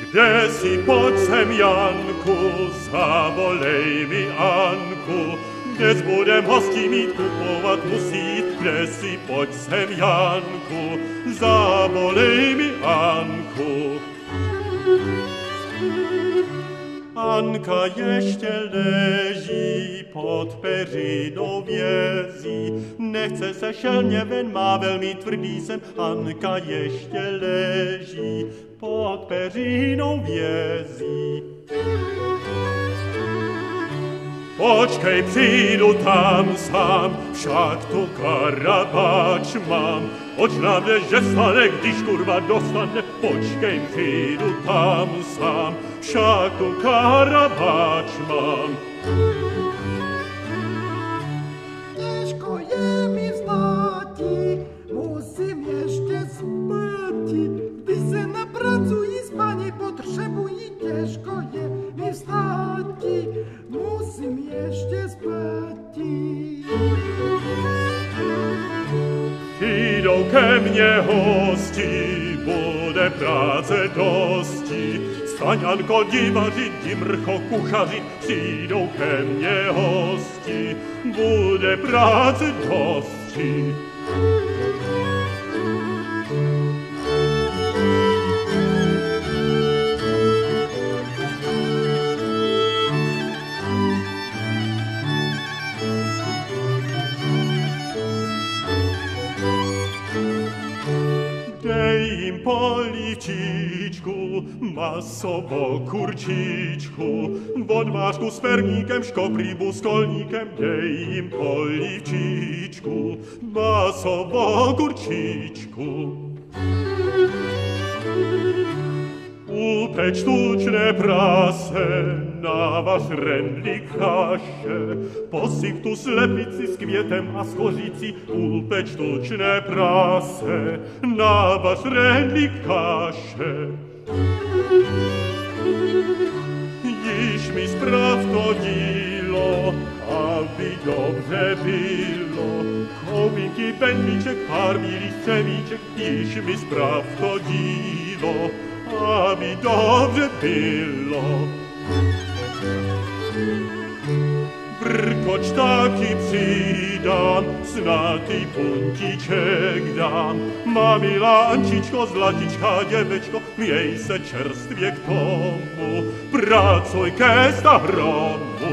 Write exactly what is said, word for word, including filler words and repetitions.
Gdzie si pod sem, Janku, zavolej mi Anku, gdzie budem hosti mi kupovat musit, gdzie si pod sem, Janku, zavolej mi Anku. Anka ještě leží pod peřinou vězí, nechce se šelně ven, má velmi tvrdý sen. Anka ještě leží pod peřinou vězí. Počkej, přijdu tam sám, však tu Karabáč mám. Oč nám jde, že stane, když kurva dostane. Počkej, přijdu tam sám, však tu Karabáč mám. Těžko je mi vstati, musím ještě spati. Když se napracuji, spanie potrzebuji, těžko je mi vstati, musím ještě spati. Přijdou ke mně hosti, bude práce dosti. Staň, Anko, divaři, Dimrcho, kuchaři, přijdou ke mně hosti, bude práce dosti. Polívčičku, masovo kurčičku, vodmášku s perníkem, škopribu s kolníkem, dej jim polívčičku, masovo kurčičku. Upeč tučné prase, na váš rendlík kaše, posyp tu slepici s květem a s kořící. Upeč tučné prase, na váš rendlík kaše. Již mi sprav to dílo, aby dobře bylo. Kominky, pendlíček, pár milých střemíček, již mi sprav to dílo, aby dobře bylo. Vrkoč taky přidám, snadý puntíček dám. Má milá Ančičko, zlatička, děvečko, měj se čerstvě k tomu, pracuj ke sta hromu.